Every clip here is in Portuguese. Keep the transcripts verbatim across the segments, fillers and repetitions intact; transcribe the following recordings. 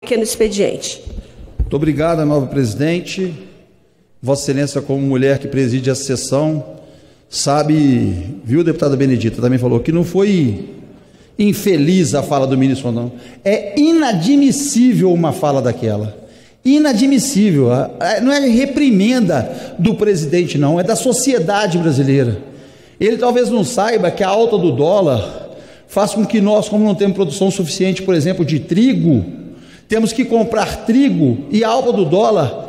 Pequeno expediente. Muito obrigado, nova presidente. Vossa Excelência, como mulher que preside essa sessão, sabe, viu, deputada Benedita, também falou que não foi infeliz a fala do ministro, não. É inadmissível uma fala daquela. Inadmissível. Não é reprimenda do presidente, não, é da sociedade brasileira. Ele talvez não saiba que a alta do dólar faz com que nós, como não temos produção suficiente, por exemplo, de trigo, temos que comprar trigo, e a alta do dólar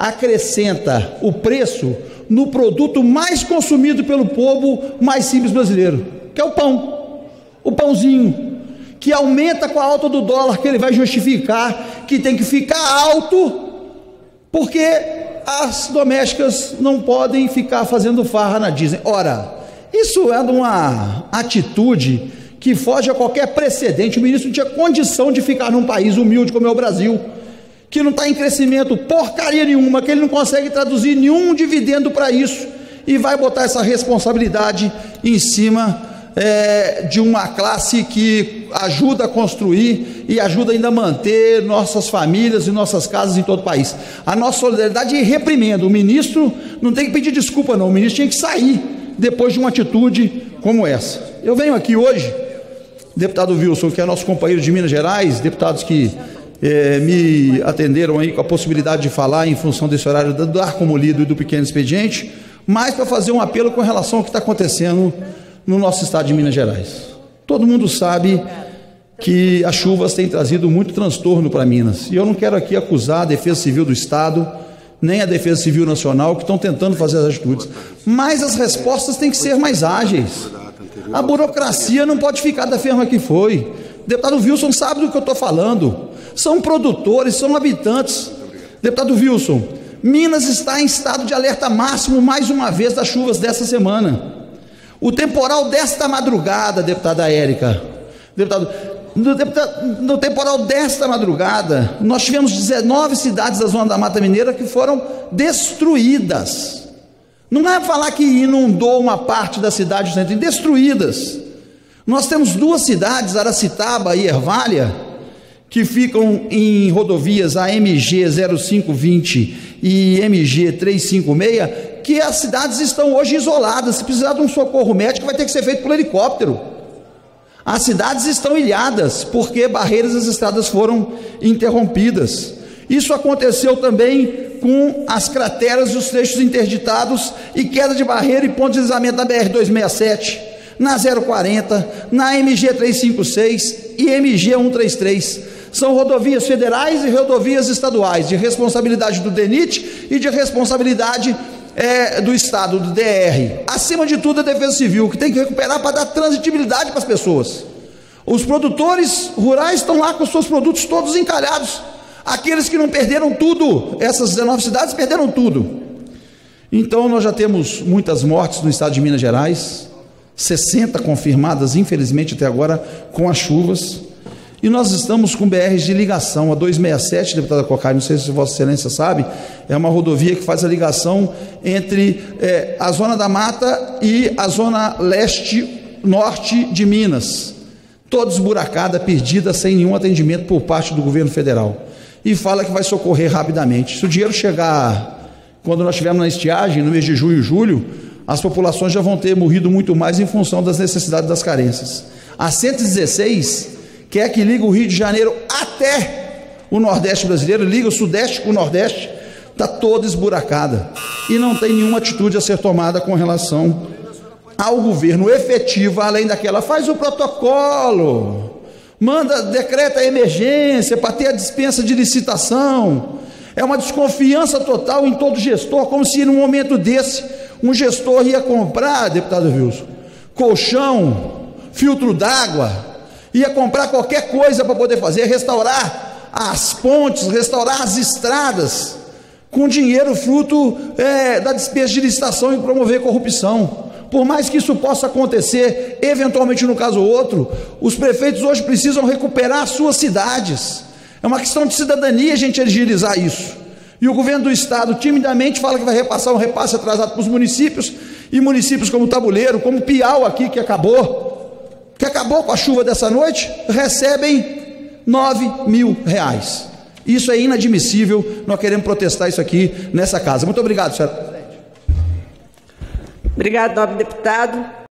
acrescenta o preço no produto mais consumido pelo povo mais simples brasileiro, que é o pão, o pãozinho, que aumenta com a alta do dólar, que ele vai justificar que tem que ficar alto, porque as domésticas não podem ficar fazendo farra na Disney. Ora, isso é uma atitude que foge a qualquer precedente. O ministro não tinha condição de ficar num país humilde como é o Brasil, que não está em crescimento porcaria nenhuma, que ele não consegue traduzir nenhum dividendo para isso, e vai botar essa responsabilidade em cima é, de uma classe que ajuda a construir e ajuda ainda a manter nossas famílias e nossas casas em todo o país. A nossa solidariedade é reprimenda. O ministro não tem que pedir desculpa, não. O ministro tinha que sair depois de uma atitude como essa. Eu venho aqui hoje, deputado Wilson, que é nosso companheiro de Minas Gerais, deputados que eh, me atenderam aí com a possibilidade de falar em função desse horário do dar como lido e do pequeno expediente, mas para fazer um apelo com relação ao que está acontecendo no nosso estado de Minas Gerais. Todo mundo sabe que as chuvas têm trazido muito transtorno para Minas, e eu não quero aqui acusar a Defesa Civil do Estado, nem a Defesa Civil Nacional, que estão tentando fazer as atitudes, mas as respostas têm que ser mais ágeis. A burocracia não pode ficar da forma que foi. O deputado Wilson sabe do que eu estou falando. São produtores, são habitantes. Deputado Wilson, Minas está em estado de alerta máximo mais uma vez das chuvas dessa semana. O temporal desta madrugada, deputada Érica, deputado, no, deputado, no temporal desta madrugada, nós tivemos dezenove cidades da zona da Mata Mineira que foram destruídas. Não é falar que inundou uma parte da cidade, destruídas. Nós temos duas cidades, Aracitaba e Ervália, que ficam em rodovias A M G zero cinco vinte e M G trezentos e cinquenta e seis, que as cidades estão hoje isoladas. Se precisar de um socorro médico, vai ter que ser feito por helicóptero. As cidades estão ilhadas, porque barreiras das estradas foram interrompidas. Isso aconteceu também com as crateras dos trechos interditados e queda de barreira e ponto de deslizamento na B R duzentos e sessenta e sete, na zero quarenta, na M G trezentos e cinquenta e seis e M G cento e trinta e três. São rodovias federais e rodovias estaduais, de responsabilidade do DENIT e de responsabilidade é, do Estado, do D R. Acima de tudo, a Defesa Civil, que tem que recuperar para dar transitibilidade para as pessoas. Os produtores rurais estão lá com os seus produtos todos encalhados. Aqueles que não perderam tudo, essas dezenove cidades perderam tudo. Então nós já temos muitas mortes no estado de Minas Gerais, sessenta confirmadas, infelizmente, até agora, com as chuvas. E nós estamos com B Rs de ligação. A duzentos e sessenta e sete, deputada Cocai, não sei se Vossa Excelência sabe, é uma rodovia que faz a ligação entre é, a zona da mata e a zona leste-norte de Minas, toda esburacada, perdida, sem nenhum atendimento por parte do governo federal. E fala que vai socorrer rapidamente. Se o dinheiro chegar, quando nós estivermos na estiagem, no mês de junho e julho, as populações já vão ter morrido muito mais em função das necessidades das carências. A cento e dezesseis, que é a que liga o Rio de Janeiro até o Nordeste brasileiro, liga o Sudeste com o Nordeste, está toda esburacada. E não tem nenhuma atitude a ser tomada com relação ao governo efetivo, além daquela, faz o protocolo, manda, decreta a emergência para ter a dispensa de licitação. É uma desconfiança total em todo gestor, como se num momento desse um gestor ia comprar, deputado Wilson, colchão, filtro d'água, ia comprar qualquer coisa para poder fazer, restaurar as pontes, restaurar as estradas, com dinheiro fruto é, da despesa de licitação e promover corrupção. Por mais que isso possa acontecer, eventualmente no caso ou outro, os prefeitos hoje precisam recuperar as suas cidades. É uma questão de cidadania a gente agilizar isso. E o governo do estado timidamente fala que vai repassar um repasse atrasado para os municípios, e municípios como Tabuleiro, como Piau aqui, que acabou, que acabou com a chuva dessa noite, recebem nove mil reais. Isso é inadmissível, nós queremos protestar isso aqui nessa casa. Muito obrigado, senhora presidente. Obrigado, nobre deputado.